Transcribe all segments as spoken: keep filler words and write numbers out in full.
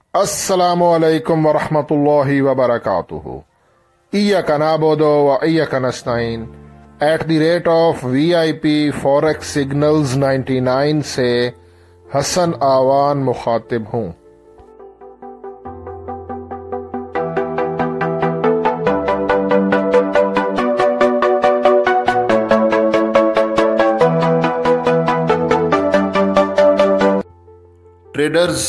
अस्सलामु अलैकुम वरहमतुल्लाहि वबरकातुहू। इय्याका नअबुदु व इय्याका नस्तईन at the rate of V I P forex signals निन्यानवे से हसन आवान मुखातिब हूँ। ट्रेडर्स,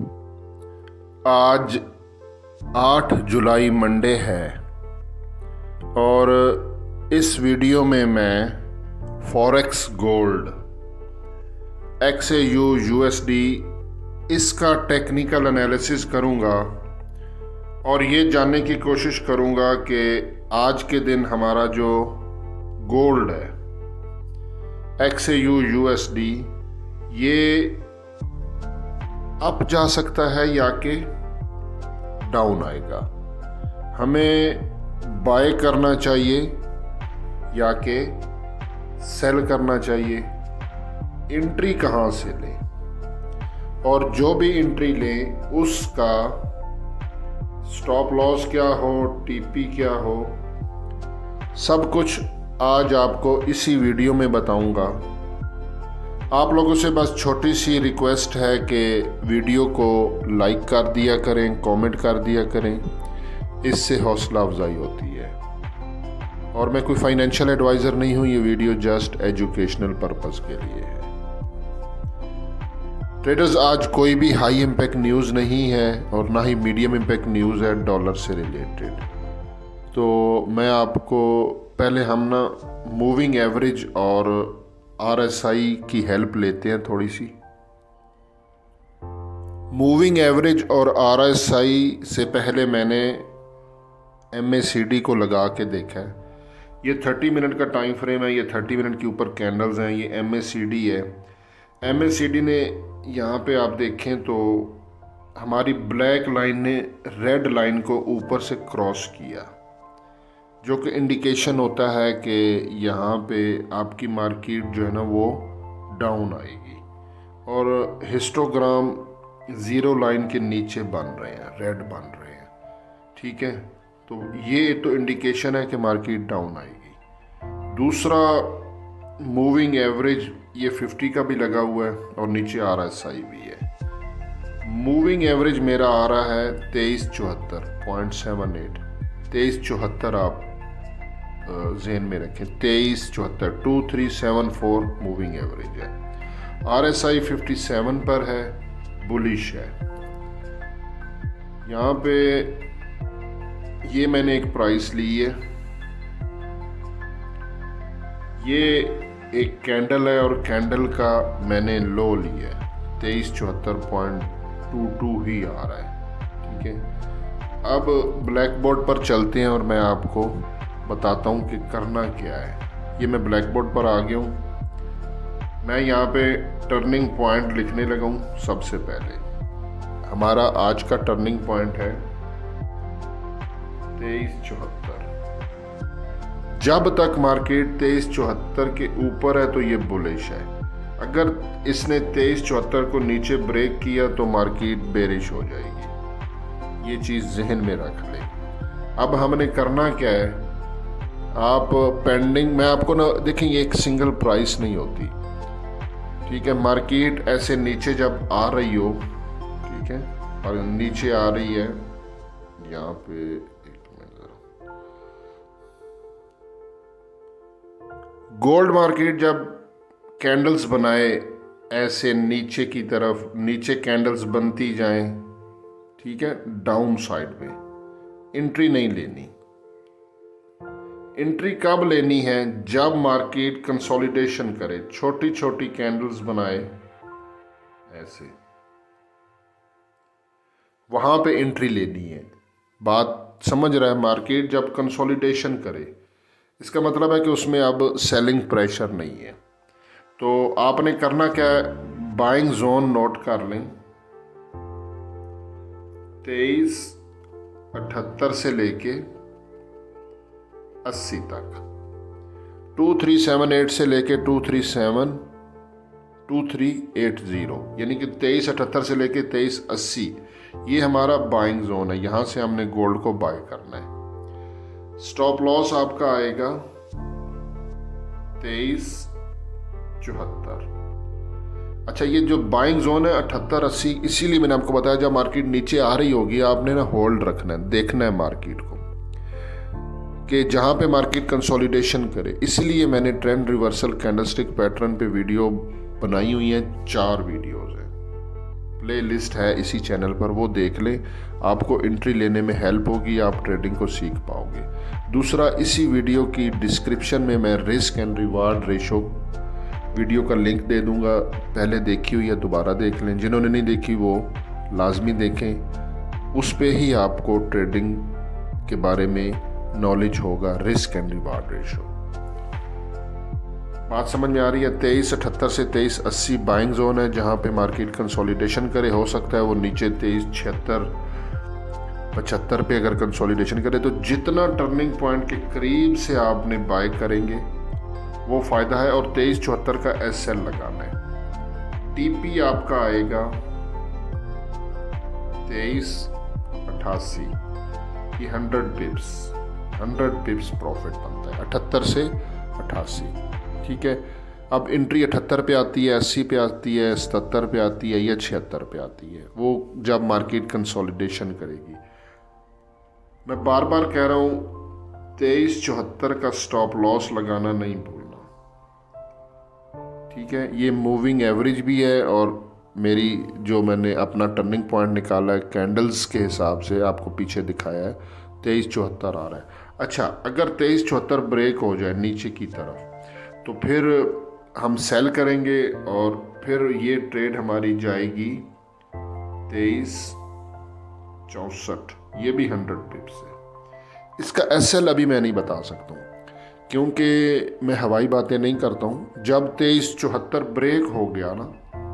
आज आठ जुलाई मंडे है और इस वीडियो में मैं फॉरेक्स गोल्ड एक्सएयू यूएसडी इसका टेक्निकल एनालिसिस करूंगा और ये जानने की कोशिश करूंगा कि आज के दिन हमारा जो गोल्ड है एक्सएयू यूएसडी ये अप जा सकता है या कि डाउन आएगा, हमें बाय करना चाहिए या कि सेल करना चाहिए, एंट्री कहाँ से लें और जो भी एंट्री लें उसका स्टॉप लॉस क्या हो, टीपी क्या हो, सब कुछ आज आपको इसी वीडियो में बताऊंगा। आप लोगों से बस छोटी सी रिक्वेस्ट है कि वीडियो को लाइक कर दिया करें, कमेंट कर दिया करें, इससे हौसला अफजाई होती है। और मैं कोई फाइनेंशियल एडवाइज़र नहीं हूँ, ये वीडियो जस्ट एजुकेशनल पर्पस के लिए है। ट्रेडर्स, आज कोई भी हाई इम्पैक्ट न्यूज़ नहीं है और ना ही मीडियम इम्पैक्ट न्यूज़ है डॉलर से रिलेटेड। तो मैं आपको पहले हम ना मूविंग एवरेज और आर एस आई की हेल्प लेते हैं थोड़ी सी। मूविंग एवरेज और आर एस आई से पहले मैंने एम ए सी डी को लगा के देखा है। ये तीस मिनट का टाइम फ्रेम है, ये तीस मिनट के ऊपर कैंडल्स हैं, ये एम ए सी डी है। एम ए सी डी ने यहाँ पे आप देखें तो हमारी ब्लैक लाइन ने रेड लाइन को ऊपर से क्रॉस किया, जो कि इंडिकेशन होता है कि यहाँ पे आपकी मार्केट जो है ना वो डाउन आएगी और हिस्टोग्राम ज़ीरो लाइन के नीचे बन रहे हैं, रेड बन रहे हैं। ठीक है, तो ये तो इंडिकेशन है कि मार्केट डाउन आएगी। दूसरा, मूविंग एवरेज ये पचास का भी लगा हुआ है और नीचे आर एस आई भी है। मूविंग एवरेज मेरा आ रहा है तेईस चौहत्तर पॉइंट सेवन एट तेईस चौहत्तर आप ज़हन में रखें, तेईस चौहत्तर two three seven four moving average है। R S I fifty seven पर है, बुलिश है। यहाँ पे ये मैंने एक प्राइस ली है, ये एक कैंडल है और कैंडल का मैंने लो लिया है, तेईस चौहत्तर पॉइंट टू टू ही आ रहा है। ठीक है, अब ब्लैक बोर्ड पर चलते हैं और मैं आपको बताता हूँ कि करना क्या है। ये मैं ब्लैक बोर्ड पर आ गया हूँ। मैं यहाँ पे टर्निंग पॉइंट लिखने लगा हूँ। सबसे पहले हमारा आज का टर्निंग पॉइंट है तेईस चौहत्तर। जब तक मार्केट तेईस चौहत्तर के ऊपर है तो ये बुलिश है। अगर इसने तेईस चौहत्तर को नीचे ब्रेक किया तो मार्केट बेरिश हो जाएगी, ये चीज़ जहन में रख ले। अब हमने करना क्या है, आप पेंडिंग, मैं आपको ना देखें, ये एक सिंगल प्राइस नहीं होती। ठीक है, मार्केट ऐसे नीचे जब आ रही हो, ठीक है, और नीचे आ रही है यहाँ पे, एक मिनट, गोल्ड मार्केट जब कैंडल्स बनाए ऐसे नीचे की तरफ, नीचे कैंडल्स बनती जाएं, ठीक है, डाउन साइड में एंट्री नहीं लेनी। एंट्री कब लेनी है, जब मार्केट कंसोलिडेशन करे, छोटी छोटी कैंडल्स बनाए ऐसे, वहां पे एंट्री लेनी है। बात समझ रहा है? मार्केट जब कंसोलिडेशन करे, इसका मतलब है कि उसमें अब सेलिंग प्रेशर नहीं है। तो आपने करना क्या है, बाइंग जोन नोट कर लें, तेईस अठहत्तर से लेके अस्सी तक, टू थ्री सेवन एट से लेके two three seven two three eight zero, यानी कि तेईस अठहत्तर से लेके तेईस अस्सी, ये हमारा बाइंग जोन है, यहाँ से हमने गोल्ड को बाय करना है। स्टॉप लॉस आपका आएगा तेईस चौहत्तर। अच्छा, ये जो बाइंग जोन है अठहत्तर अस्सी, इसीलिए मैंने आपको बताया जब मार्केट नीचे आ रही होगी आपने ना होल्ड रखना है, देखना है मार्केट को कि जहाँ पे मार्केट कंसोलिडेशन करे। इसलिए मैंने ट्रेंड रिवर्सल कैंडलस्टिक पैटर्न पे वीडियो बनाई हुई है, चार वीडियोस है, प्ले लिस्ट है इसी चैनल पर, वो देख लें, आपको एंट्री लेने में हेल्प होगी, आप ट्रेडिंग को सीख पाओगे। दूसरा, इसी वीडियो की डिस्क्रिप्शन में मैं risk and reward ratio video का लिंक दे दूंगा, पहले देखी हुई है दोबारा देख लें, जिन्होंने नहीं देखी वो लाजमी देखें, उस पे ही आपको ट्रेडिंग के बारे में नॉलेज होगा, रिस्क एंड रिवार्ड रेशो। बात समझ में आ रही है? तेईस अठहत्तर से तेईस अस्सी बाइंग जोन है, जहाँ पे मार्केट कंसोलिडेशन करे, हो सकता है वो नीचे तेईस छिहत्तर पचहत्तर पे अगर कंसोलिडेशन करे, तो जितना टर्निंग पॉइंट के करीब से आपने बाय करेंगे वो फायदा है। और तेईस चौहत्तर का एस एल लगाना है। टीपी आपका आएगा तेईस अठासी, ये hundred pips hundred pips profit बनता है अठहत्तर से अठासी, ठीक है। अब एंट्री अठहत्तर पे आती है, अस्सी पे आती है, सतहत्तर पे आती है या छिहत्तर पे आती है, वो जब मार्केट कंसोलिडेशन करेगी। मैं बार बार कह रहा हूँ तेईस चौहत्तर का स्टॉप लॉस लगाना नहीं भूलना, ठीक है। ये मूविंग एवरेज भी है और मेरी जो मैंने अपना टर्निंग पॉइंट निकाला है कैंडल्स के हिसाब से आपको पीछे दिखाया है, तेईस चौहत्तर आ रहा है। अच्छा, अगर तेईस चौहत्तर ब्रेक हो जाए नीचे की तरफ तो फिर हम सेल करेंगे और फिर ये ट्रेड हमारी जाएगी तेईस चौसठ, ये भी हंड्रेड पिप्स है। इसका एसएल अभी मैं नहीं बता सकता हूँ क्योंकि मैं हवाई बातें नहीं करता हूँ। जब तेईस चौहत्तर ब्रेक हो गया ना,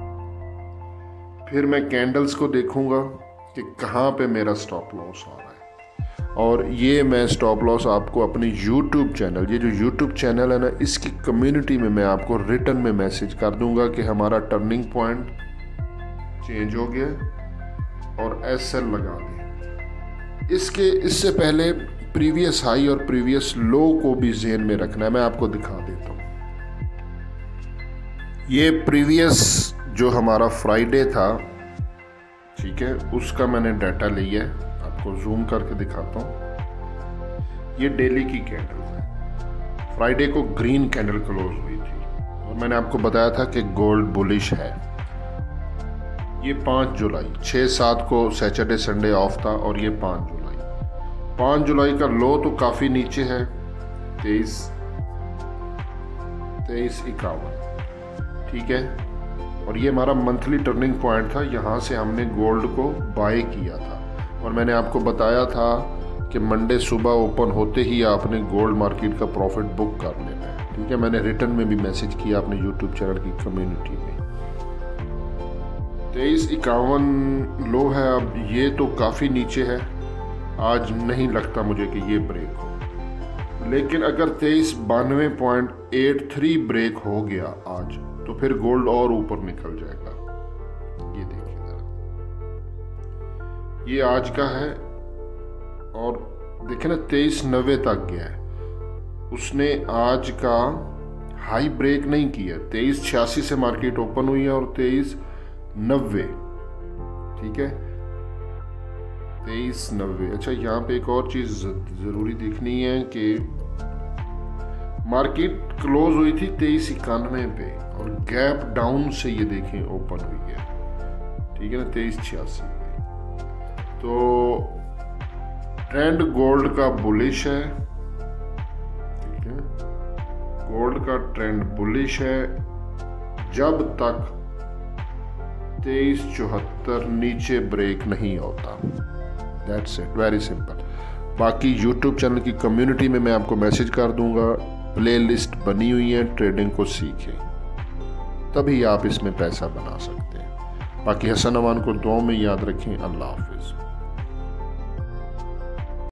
फिर मैं कैंडल्स को देखूंगा कि कहाँ पे मेरा स्टॉप लॉस आ रहा है, और ये मैं स्टॉप लॉस आपको अपनी यूट्यूब चैनल, ये जो यूट्यूब चैनल है ना, इसकी कम्युनिटी में मैं आपको रिटर्न में मैसेज कर दूंगा कि हमारा टर्निंग पॉइंट चेंज हो गया और एस एल लगा दें। इसके इससे पहले प्रीवियस हाई और प्रीवियस लो को भी ज़हन में रखना है, मैं आपको दिखा देता हूँ। ये प्रीवियस जो हमारा फ्राइडे था, ठीक है, उसका मैंने डाटा लिया है, आपको जूम करके दिखाता हूँ। ये डेली की कैंडल है, फ्राइडे को ग्रीन कैंडल क्लोज हुई थी और मैंने आपको बताया था कि गोल्ड बुलिश है। ये पाँच जुलाई, छः सात को सैटरडे संडे ऑफ था और ये पाँच जुलाई पाँच जुलाई का लो तो काफ़ी नीचे है, तेईस तेईस इक्यावन, ठीक है। और ये हमारा मंथली टर्निंग पॉइंट था, यहाँ से हमने गोल्ड को बाय किया था और मैंने आपको बताया था कि मंडे सुबह ओपन होते ही आपने गोल्ड मार्केट का प्रॉफिट बुक कर लेना है, ठीक है। मैंने रिटर्न में भी मैसेज किया अपने यूट्यूब चैनल की कम्युनिटी में। तेईस इक्यावन लो है, अब ये तो काफ़ी नीचे है, आज नहीं लगता मुझे कि ये ब्रेक हो, लेकिन अगर तेईस बानवे पॉइंट एट थ्री ब्रेक हो गया आज, तो फिर गोल्ड और ऊपर निकल जाएगा। ये देखिए जरा, ये आज का है और देखे ना तेईस नब्बे तक गया है, उसने आज का हाई ब्रेक नहीं किया। तेईस छियासी से मार्केट ओपन हुई है और तेईस नब्बे, ठीक है, तेईस नब्बे। अच्छा, यहाँ पे एक और चीज जरूरी देखनी है कि मार्केट क्लोज हुई थी तेईस इक्यानवे पे और गैप डाउन से ये देखें ओपन हुई है, ठीक है ना, तेईस छियासी पे। तो ट्रेंड गोल्ड का बुलिश है, ठीक है, गोल्ड का ट्रेंड बुलिश है जब तक तेईस चौहत्तर नीचे ब्रेक नहीं होता। That's it, very simple. बाकी यूट्यूब चैनल की कम्युनिटी में मैं आपको मैसेज कर दूंगा, प्ले लिस्ट बनी हुई है, ट्रेडिंग को सीखें, तभी आप इसमें पैसा बना सकते हैं। बाकी हसन अवान को दुआ में याद रखें। अल्लाह हाफिज़।